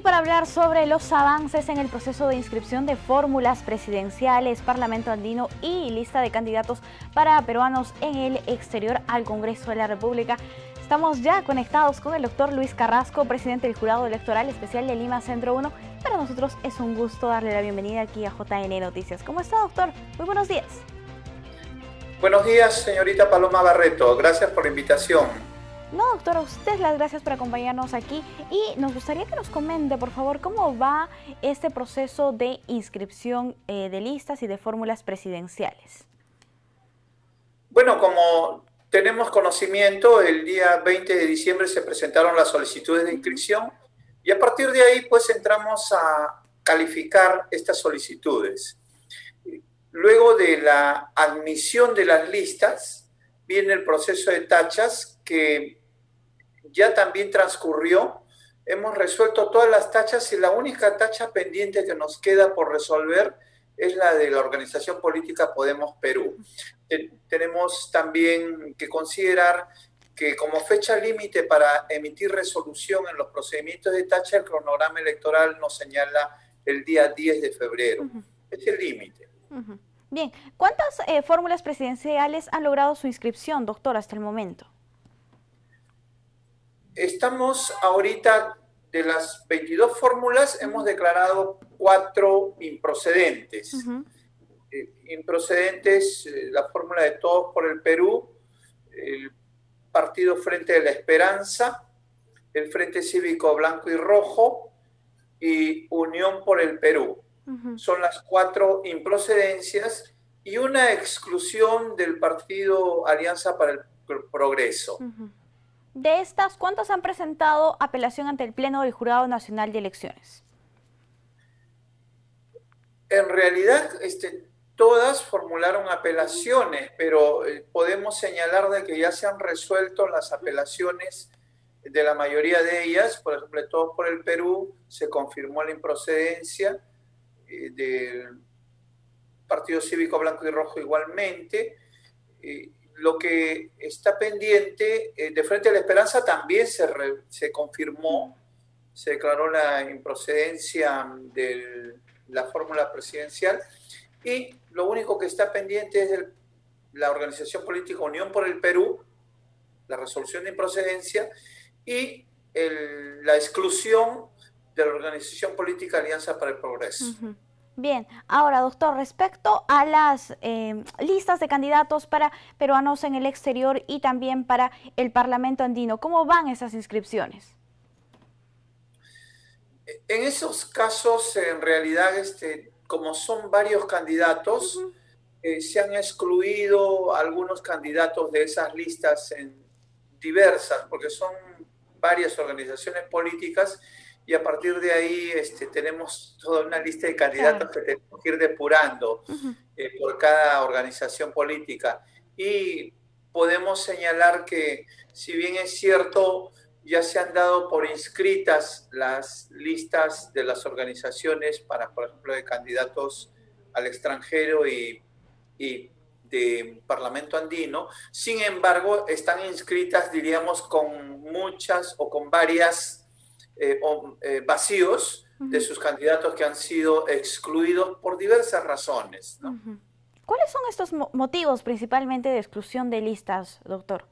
Y para hablar sobre los avances en el proceso de inscripción de fórmulas presidenciales, Parlamento Andino y lista de candidatos para peruanos en el exterior al Congreso de la República, estamos ya conectados con el doctor Luis Carrasco, presidente del Jurado Electoral Especial de Lima Centro 1. Para nosotros es un gusto darle la bienvenida aquí a JN Noticias. ¿Cómo está, doctor? Muy buenos días. Buenos días, señorita Paloma Barreto. Gracias por la invitación. No, doctor, a usted las gracias por acompañarnos aquí y nos gustaría que nos comente, por favor, cómo va este proceso de inscripción de listas y de fórmulas presidenciales. Bueno, como tenemos conocimiento, el día 20 de diciembre se presentaron las solicitudes de inscripción y a partir de ahí pues entramos a calificar estas solicitudes. Luego de la admisión de las listas viene el proceso de tachas que ya también transcurrió. Hemos resuelto todas las tachas y la única tacha pendiente que nos queda por resolver es la de la organización política Podemos Perú. Tenemos también que considerar que como fecha límite para emitir resolución en los procedimientos de tacha, el cronograma electoral nos señala el día 10 de febrero. Es el límite. Bien, ¿cuántas fórmulas presidenciales han logrado su inscripción, doctor, hasta el momento? Estamos ahorita, de las 22 fórmulas, hemos declarado 4 improcedentes. Improcedentes, la fórmula de Todos por el Perú, el Partido Frente de la Esperanza, el Frente Cívico Blanco y Rojo y Unión por el Perú. Son las 4 improcedencias y una exclusión del partido Alianza para el Progreso. De estas, ¿cuántas han presentado apelación ante el Pleno del Jurado Nacional de Elecciones? En realidad, todas formularon apelaciones, pero podemos señalar de que ya se han resuelto las apelaciones de la mayoría de ellas. Por ejemplo, Todos por el Perú, se confirmó la improcedencia del Partido Cívico Blanco y Rojo igualmente. Lo que está pendiente, de Frente a la Esperanza también se confirmó, se declaró la improcedencia de la fórmula presidencial y lo único que está pendiente es la organización política Unión por el Perú, la resolución de improcedencia y la exclusión de la organización política Alianza para el Progreso. Bien, ahora, doctor, respecto a las listas de candidatos para peruanos en el exterior y también para el Parlamento Andino, ¿cómo van esas inscripciones? En esos casos, en realidad, como son varios candidatos, se han excluido algunos candidatos de esas listas diversas, porque son varias organizaciones políticas. Y a partir de ahí tenemos toda una lista de candidatos que tenemos que ir depurando por cada organización política. Y podemos señalar que, si bien es cierto, ya se han dado por inscritas las listas de las organizaciones para, por ejemplo, de candidatos al extranjero y de Parlamento Andino. Sin embargo, están inscritas, diríamos, con muchas o con varias vacíos de sus candidatos que han sido excluidos por diversas razones, ¿no? ¿Cuáles son estos motivos principalmente de exclusión de listas, doctor?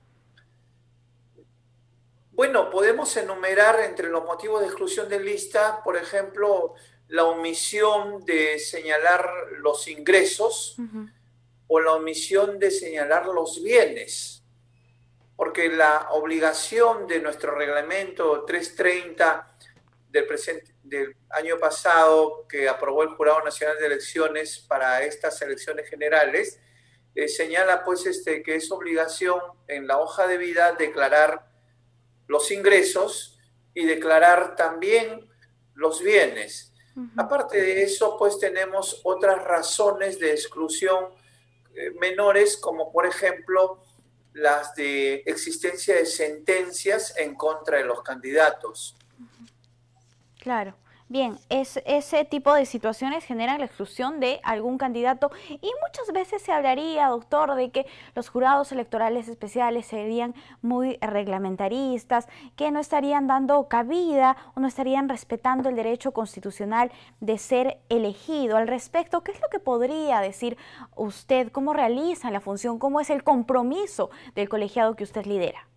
Bueno, podemos enumerar entre los motivos de exclusión de lista, por ejemplo, la omisión de señalar los ingresos o la omisión de señalar los bienes. Porque la obligación de nuestro reglamento 330 del año pasado, que aprobó el Jurado Nacional de Elecciones para estas elecciones generales, señala pues que es obligación en la hoja de vida declarar los ingresos y declarar también los bienes. Aparte de eso, pues tenemos otras razones de exclusión menores, como por ejemplo las de existencia de sentencias en contra de los candidatos. Claro. Bien, ese tipo de situaciones generan la exclusión de algún candidato y muchas veces se hablaría, doctor, de que los jurados electorales especiales serían muy reglamentaristas, que no estarían dando cabida o no estarían respetando el derecho constitucional de ser elegido. Al respecto, ¿qué es lo que podría decir usted? ¿Cómo realizan la función? ¿Cómo es el compromiso del colegiado que usted lidera?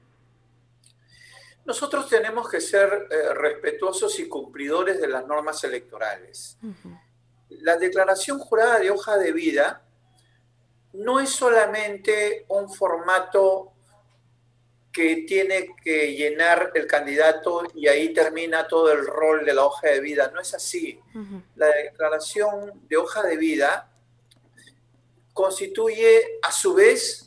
Nosotros tenemos que ser respetuosos y cumplidores de las normas electorales. La declaración jurada de hoja de vida no es solamente un formato que tiene que llenar el candidato y ahí termina todo el rol de la hoja de vida. No es así. La declaración de hoja de vida constituye a su vez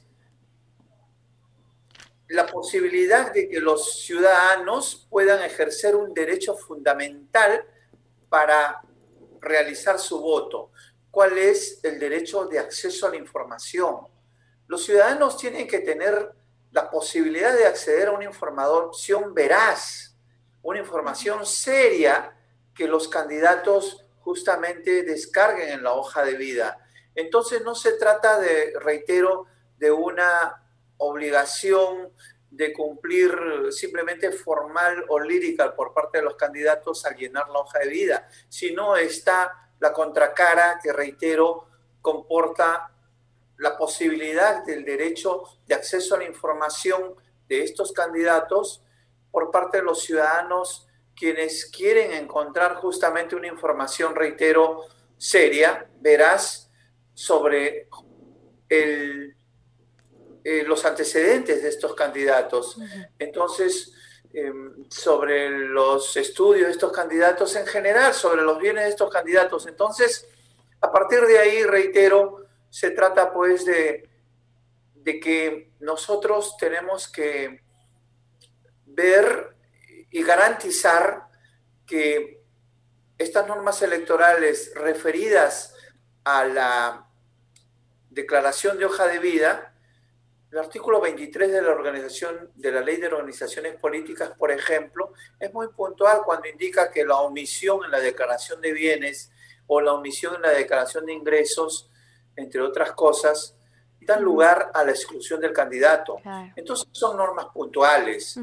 la posibilidad de que los ciudadanos puedan ejercer un derecho fundamental para realizar su voto. ¿Cuál es el derecho de acceso a la información? Los ciudadanos tienen que tener la posibilidad de acceder a una información veraz, una información seria que los candidatos justamente descarguen en la hoja de vida. Entonces no se trata de, reitero, de una obligación de cumplir simplemente formal o lírica por parte de los candidatos al llenar la hoja de vida, sino está la contracara que, reitero, comporta la posibilidad del derecho de acceso a la información de estos candidatos por parte de los ciudadanos quienes quieren encontrar justamente una información, reitero, seria, veraz, sobre los antecedentes de estos candidatos. Entonces, sobre los estudios de estos candidatos en general, sobre los bienes de estos candidatos. Entonces, a partir de ahí, reitero, se trata pues de que nosotros tenemos que ver y garantizar que estas normas electorales referidas a la declaración de hoja de vida, el artículo 23 de la Ley de Organizaciones Políticas, por ejemplo, es muy puntual cuando indica que la omisión en la declaración de bienes o la omisión en la declaración de ingresos, entre otras cosas, dan lugar a la exclusión del candidato. Claro. Entonces son normas puntuales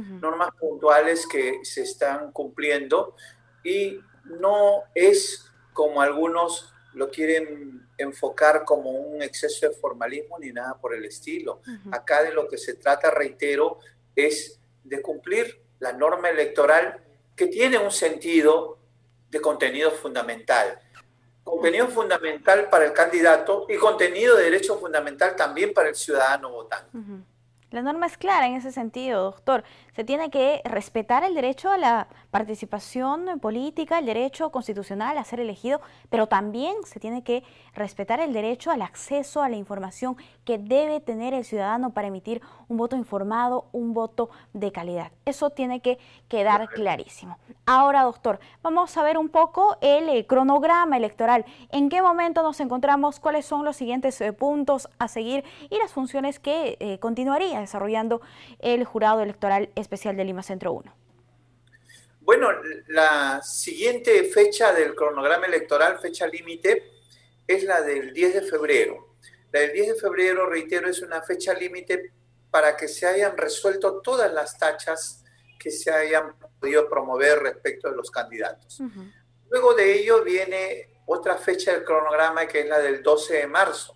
que se están cumpliendo y no es como algunos lo quieren enfocar como un exceso de formalismo ni nada por el estilo. Acá de lo que se trata, reitero, es de cumplir la norma electoral que tiene un sentido de contenido fundamental. Contenido fundamental para el candidato y contenido de derecho fundamental también para el ciudadano votante. La norma es clara en ese sentido, doctor. Se tiene que respetar el derecho a la participación política, el derecho constitucional a ser elegido, pero también se tiene que respetar el derecho al acceso a la información que debe tener el ciudadano para emitir un voto informado, un voto de calidad. Eso tiene que quedar clarísimo. Ahora, doctor, vamos a ver un poco el cronograma electoral. ¿En qué momento nos encontramos? ¿Cuáles son los siguientes puntos a seguir y las funciones que continuaría desarrollando el Jurado Electoral Especial de Lima Centro 1? Bueno, la siguiente fecha del cronograma electoral, fecha límite, es la del 10 de febrero. La del 10 de febrero, reitero, es una fecha límite para que se hayan resuelto todas las tachas que se hayan podido promover respecto de los candidatos. Luego de ello viene otra fecha del cronograma que es la del 12 de marzo.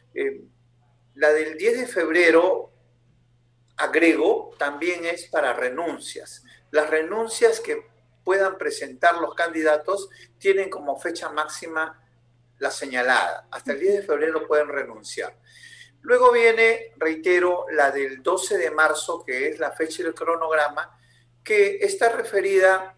La del 10 de febrero, agrego, también es para renuncias. Las renuncias que puedan presentar los candidatos tienen como fecha máxima la señalada. Hasta el 10 de febrero pueden renunciar. Luego viene, reitero, la del 12 de marzo, que es la fecha del cronograma, que está referida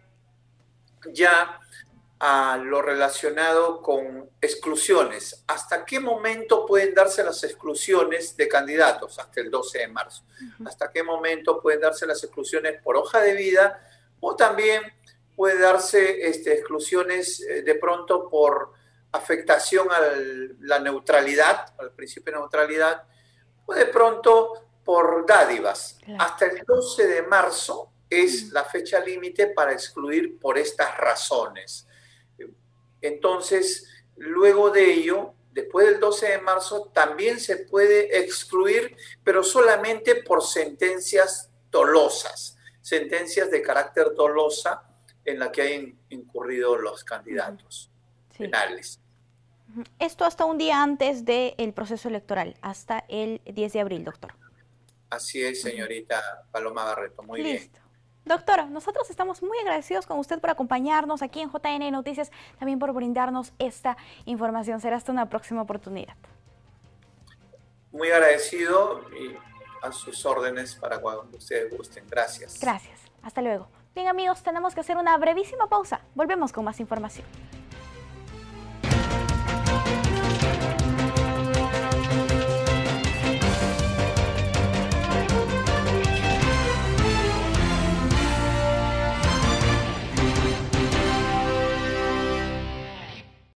ya a lo relacionado con exclusiones. ¿Hasta qué momento pueden darse las exclusiones de candidatos? Hasta el 12 de marzo. ¿Hasta qué momento pueden darse las exclusiones por hoja de vida? O también puede darse exclusiones de pronto por afectación a la neutralidad, al principio de neutralidad, o de pronto por dádivas. Claro. Hasta el 12 de marzo es la fecha límite para excluir por estas razones. Entonces, luego de ello, después del 12 de marzo, también se puede excluir, pero solamente por sentencias dolosas, sentencias de carácter dolosa en la que hayan incurrido los candidatos penales. Esto hasta un día antes del proceso electoral, hasta el 10 de abril, doctor. Así es, señorita Paloma Barreto, muy bien. Doctor, nosotros estamos muy agradecidos con usted por acompañarnos aquí en JN Noticias, también por brindarnos esta información. Será hasta una próxima oportunidad. Muy agradecido y a sus órdenes para cuando ustedes gusten. Gracias. Gracias. Hasta luego. Bien, amigos, tenemos que hacer una brevísima pausa. Volvemos con más información.